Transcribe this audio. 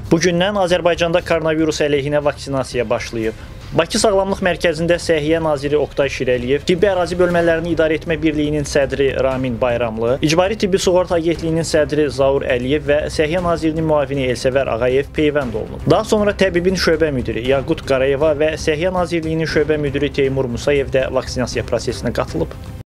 Bugündən Azərbaycanda koronavirus əleyhinə vaksinasiya başlayıb. Bakı Sağlamlıq Mərkəzində Səhiyyə naziri Oqtay Şirəliyev, Tibbi Ərazi Bölmələrini İdarə Etmə Birliyinin sədri Ramin Bayramlı, İcbari Tibbi Sığorta Agentliyinin sədri Zaur Əliyev və Səhiyyə nazirinin müavini Elsəvər Ağayev peyvənd olunub. Daha sonra təbibin şöbə müdiri Yaqut Qarayeva və Səhiyyə Nazirliyinin şöbə müdiri Teymur Musayev də vaksinasiya prosesinə qatılıb.